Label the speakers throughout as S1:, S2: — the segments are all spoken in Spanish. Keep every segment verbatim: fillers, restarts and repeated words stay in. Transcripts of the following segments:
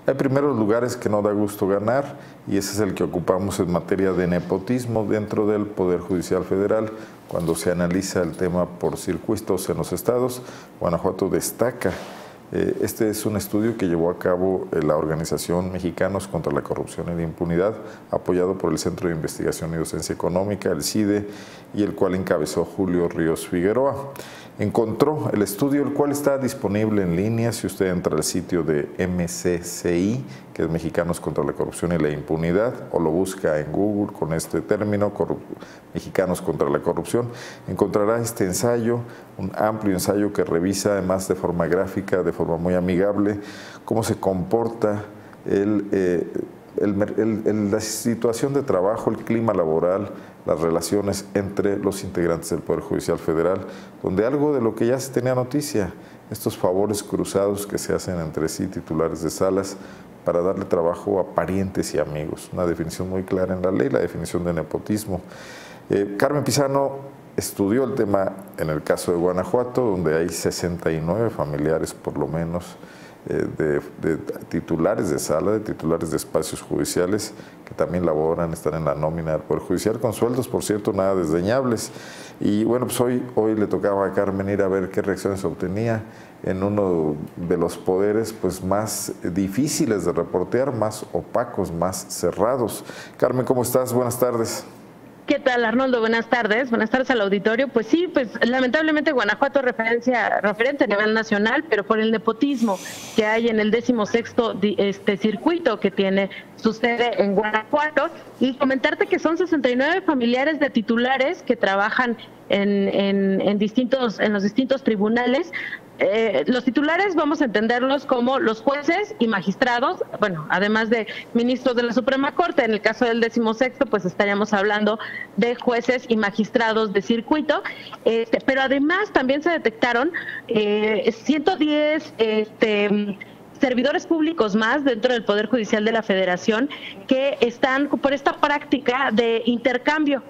S1: Hay primeros lugares que no da gusto ganar y ese es el que ocupamos en materia de nepotismo dentro del Poder Judicial Federal. Cuando se analiza el tema por circuitos en los estados, Guanajuato destaca. Este es un estudio que llevó a cabo la organización Mexicanos contra la Corrupción y la Impunidad, apoyado por el Centro de Investigación y Docencia Económica, el CIDE, y el cual encabezó Julio Ríos Figueroa. Encontró el estudio, el cual está disponible en línea si usted entra al sitio de M C C I, que es Mexicanos contra la Corrupción y la Impunidad, o lo busca en Google con este término, Mexicanos contra la Corrupción, encontrará este ensayo, un amplio ensayo que revisa además de forma gráfica, de forma muy amigable, cómo se comporta el, eh, el, el, el, la situación de trabajo, el clima laboral, las relaciones entre los integrantes del Poder Judicial Federal, donde algo de lo que ya se tenía noticia, estos favores cruzados que se hacen entre sí, titulares de salas, para darle trabajo a parientes y amigos. Una definición muy clara en la ley, la definición de nepotismo. Eh, Carmen Pizano estudió el tema en el caso de Guanajuato, donde hay sesenta y nueve familiares por lo menos, eh, de, de titulares de sala, de titulares de espacios judiciales, que también laboran, están en la nómina del Poder Judicial, con sueldos, por cierto, nada desdeñables. Y bueno, pues hoy, hoy le tocaba a Carmen ir a ver qué reacciones obtenía en uno de los poderes pues más difíciles de reportear, más opacos, más cerrados. Carmen, ¿cómo estás? Buenas tardes.
S2: ¿Qué tal, Arnoldo? Buenas tardes. Buenas tardes al auditorio. Pues sí, pues lamentablemente Guanajuato es referencia, referente a nivel nacional, pero por el nepotismo que hay en el decimosexto este, circuito que tiene su sede en Guanajuato. Y comentarte que son sesenta y nueve familiares de titulares que trabajan en, en, en, distintos, en los distintos tribunales. Eh, los titulares vamos a entenderlos como los jueces y magistrados, bueno, además de ministros de la Suprema Corte. En el caso del decimosexto, pues estaríamos hablando de jueces y magistrados de circuito, este, pero además también se detectaron eh, ciento diez este, servidores públicos más dentro del Poder Judicial de la Federación que están por esta práctica de intercambio.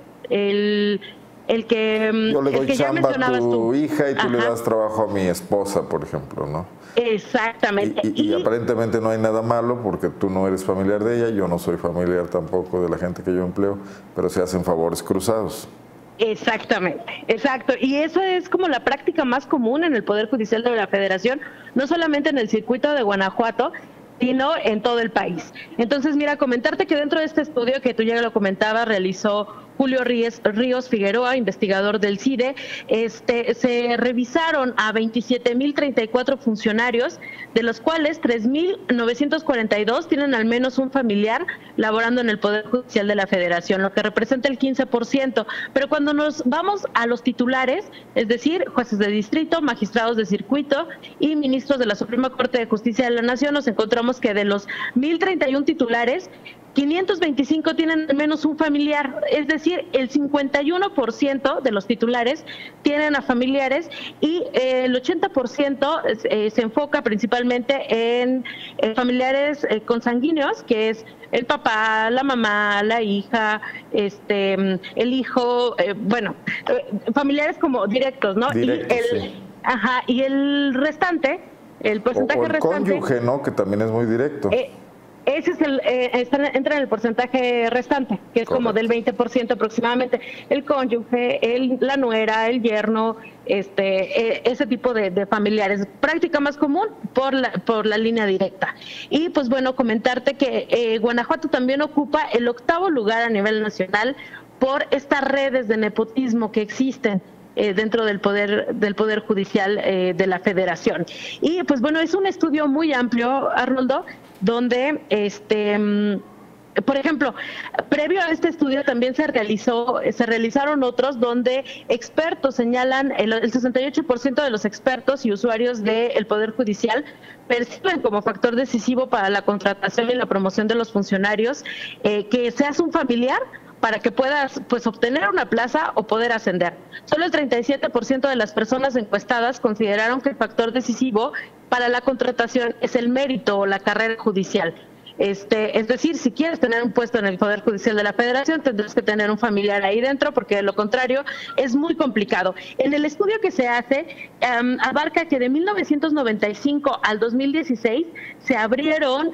S2: El El que,
S1: Yo le doy
S2: el que
S1: chamba
S2: ya
S1: a tu
S2: tú.
S1: hija y tú
S2: Ajá.
S1: le das trabajo a mi esposa, por ejemplo, ¿no?
S2: Exactamente.
S1: Y, y, y, y aparentemente no hay nada malo porque tú no eres familiar de ella, yo no soy familiar tampoco de la gente que yo empleo, pero se hacen favores cruzados.
S2: Exactamente, exacto. Y eso es como la práctica más común en el Poder Judicial de la Federación, no solamente en el circuito de Guanajuato, sino en todo el país. Entonces, mira, comentarte que dentro de este estudio que tú ya lo comentabas, realizó Julio Ríos, Ríos Figueroa, investigador del CIDE, este, se revisaron a veintisiete mil treinta y cuatro funcionarios, de los cuales tres mil novecientos cuarenta y dos tienen al menos un familiar laborando en el Poder Judicial de la Federación, lo que representa el quince por ciento. Pero cuando nos vamos a los titulares, es decir, jueces de distrito, magistrados de circuito y ministros de la Suprema Corte de Justicia de la Nación, nos encontramos que de los mil treinta y uno titulares, quinientos veinticinco tienen al menos un familiar, es decir, el cincuenta y uno por ciento de los titulares tienen a familiares y eh, el ochenta por ciento eh, se enfoca principalmente en eh, familiares eh, consanguíneos, que es el papá, la mamá, la hija, este, el hijo, eh, bueno, eh, familiares como directos, ¿no?
S1: Directos,
S2: y el,
S1: sí.
S2: Ajá, y el restante, el porcentaje
S1: o, o el
S2: restante...
S1: cónyuge, ¿no? Que también es muy directo.
S2: Eh, Ese es el, eh, está, entra en el porcentaje restante, que es Correcto. Como del veinte por ciento aproximadamente. El cónyuge, el, la nuera, el yerno, este, eh, ese tipo de, de familiares. Práctica más común por la, por la línea directa. Y pues bueno, comentarte que eh, Guanajuato también ocupa el octavo lugar a nivel nacional por estas redes de nepotismo que existen Eh, dentro del poder del poder judicial eh, de la Federación. Y pues bueno, es un estudio muy amplio, Arnoldo, donde este por ejemplo, previo a este estudio también se realizó se realizaron otros donde expertos señalan el, el sesenta y ocho por ciento de los expertos y usuarios del Poder Judicial perciben como factor decisivo para la contratación y la promoción de los funcionarios eh, que seas un familiar para que puedas pues obtener una plaza o poder ascender. Solo el treinta y siete por ciento de las personas encuestadas consideraron que el factor decisivo para la contratación es el mérito o la carrera judicial. Este, es decir, si quieres tener un puesto en el Poder Judicial de la Federación, tendrás que tener un familiar ahí dentro, porque de lo contrario es muy complicado. En el estudio que se hace, um, abarca que de mil novecientos noventa y cinco al dos mil dieciséis se abrieron,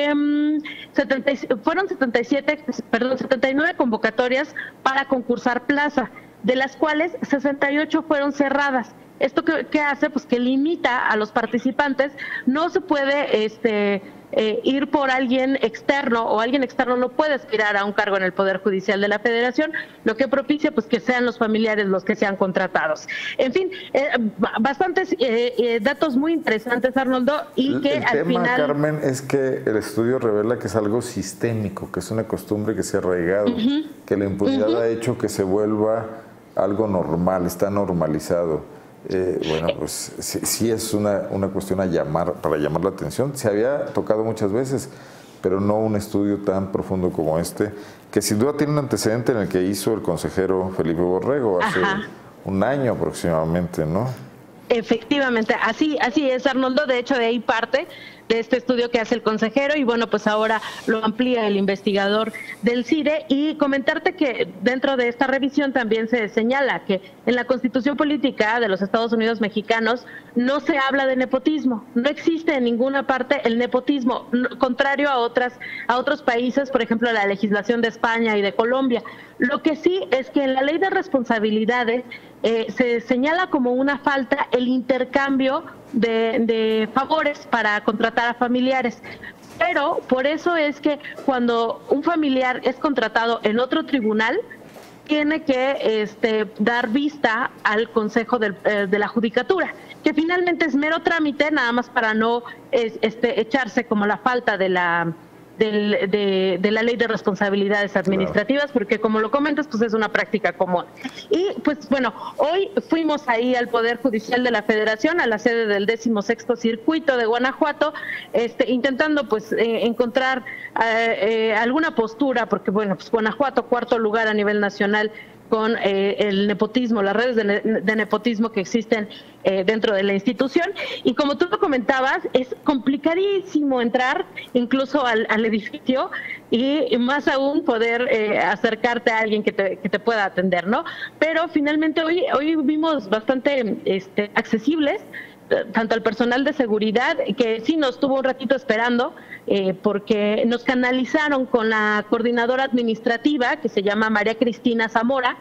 S2: um, setenta, fueron setenta y siete, perdón, setenta y nueve convocatorias para concursar plaza, de las cuales sesenta y ocho fueron cerradas. ¿Esto qué, qué hace? Pues que limita a los participantes. No se puede este, eh, ir por alguien externo, o alguien externo no puede aspirar a un cargo en el Poder Judicial de la Federación, lo que propicia pues que sean los familiares los que sean contratados. En fin, eh, bastantes eh, eh, datos muy interesantes, Arnoldo, y que
S1: el
S2: al
S1: tema,
S2: final...
S1: Carmen, es que el estudio revela que es algo sistémico, que es una costumbre que se ha arraigado, uh-huh. que la impunidad uh-huh. ha hecho que se vuelva algo normal, está normalizado. Eh, bueno, pues sí, sí es una, una cuestión a llamar, para llamar la atención. Se había tocado muchas veces, pero no un estudio tan profundo como este, que sin duda tiene un antecedente en el que hizo el consejero Felipe Borrego hace Ajá. un año aproximadamente, ¿no?
S2: Efectivamente, así, así es, Arnoldo. De hecho, de ahí parte de este estudio que hace el consejero, y bueno, pues ahora lo amplía el investigador del CIDE. Y comentarte que dentro de esta revisión también se señala que en la Constitución Política de los Estados Unidos Mexicanos no se habla de nepotismo, no existe en ninguna parte el nepotismo, contrario a otras a otros países, por ejemplo la legislación de España y de Colombia. Lo que sí es que en la Ley de Responsabilidades eh, se señala como una falta el intercambio de, de favores para contratar a familiares. Pero por eso es que cuando un familiar es contratado en otro tribunal, tiene que este, dar vista al Consejo del, eh, de la Judicatura, que finalmente es mero trámite, nada más para no es, este, echarse como la falta de la... De, de, de la Ley de Responsabilidades Administrativas, claro. Porque como lo comentas, pues es una práctica común. Y pues bueno, hoy fuimos ahí al Poder Judicial de la Federación, a la sede del décimo sexto Circuito de Guanajuato, este, intentando pues eh, encontrar eh, eh, alguna postura, porque bueno, pues Guanajuato, cuarto lugar a nivel nacional con eh, el nepotismo, las redes de, ne de nepotismo que existen eh, dentro de la institución. Y como tú lo comentabas, es complicadísimo entrar incluso al, al edificio, y más aún poder eh, acercarte a alguien que te, que te pueda atender, ¿no? Pero finalmente hoy, hoy vimos bastante este, accesibles, tanto al personal de seguridad, que sí nos tuvo un ratito esperando, eh, porque nos canalizaron con la coordinadora administrativa, que se llama María Cristina Zamora,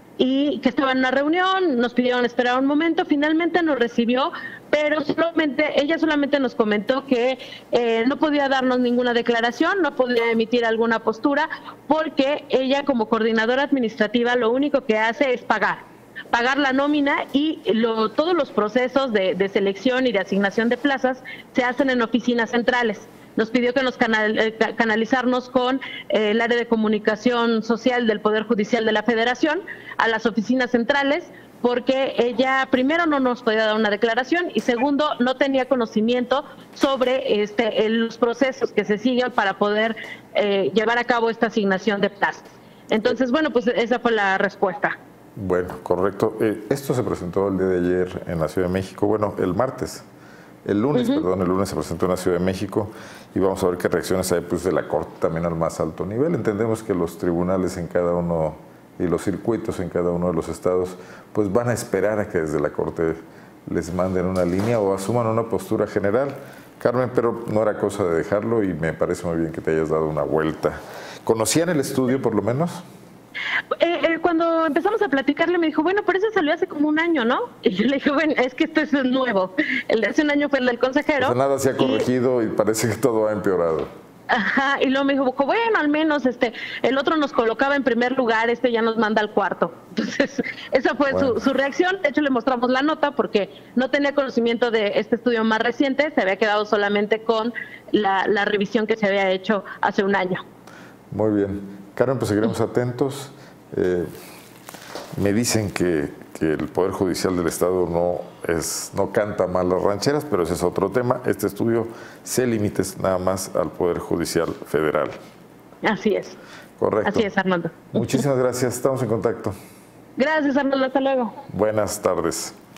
S2: y que estaba en una reunión, nos pidieron esperar un momento, finalmente nos recibió, pero solamente ella solamente nos comentó que eh, no podía darnos ninguna declaración, no podía emitir alguna postura, porque ella como coordinadora administrativa lo único que hace es pagar. pagar la nómina, y lo, todos los procesos de, de selección y de asignación de plazas se hacen en oficinas centrales. Nos pidió que nos canal, eh, canalizarnos con eh, el área de comunicación social del Poder Judicial de la Federación a las oficinas centrales, porque ella primero no nos podía dar una declaración, y segundo no tenía conocimiento sobre este, los procesos que se siguen para poder eh, llevar a cabo esta asignación de plazas. Entonces, bueno, pues esa fue la respuesta.
S1: Bueno, correcto. Eh, esto se presentó el día de ayer en la Ciudad de México, bueno, el martes, el lunes, uh-huh. perdón, el lunes se presentó en la Ciudad de México, y vamos a ver qué reacciones hay pues, de la Corte también al más alto nivel. Entendemos que los tribunales en cada uno y los circuitos en cada uno de los estados pues van a esperar a que desde la Corte les manden una línea o asuman una postura general. Carmen, pero no era cosa de dejarlo, y me parece muy bien que te hayas dado una vuelta. ¿Conocían el estudio por lo menos?
S2: Eh, eh, cuando empezamos a platicarle me dijo, bueno, por eso salió hace como un año, ¿no? Y yo le dije, bueno, es que esto es nuevo. El de hace un año fue el del consejero.
S1: O sea, nada se ha corregido y, y parece que todo ha empeorado.
S2: Ajá, y luego me dijo, bueno, al menos este, el otro nos colocaba en primer lugar, este ya nos manda al cuarto. Entonces, esa fue bueno. su, su reacción. De hecho, le mostramos la nota porque no tenía conocimiento de este estudio más reciente, se había quedado solamente con la, la revisión que se había hecho hace un año.
S1: Muy bien. Carmen, pues seguiremos atentos. Eh, me dicen que, que el Poder Judicial del Estado no, es, no canta mal las rancheras, pero ese es otro tema. Este estudio se limita nada más al Poder Judicial Federal.
S2: Así es.
S1: Correcto.
S2: Así es, Arnoldo.
S1: Muchísimas gracias. Estamos en contacto.
S2: Gracias, Arnoldo. Hasta luego.
S1: Buenas tardes.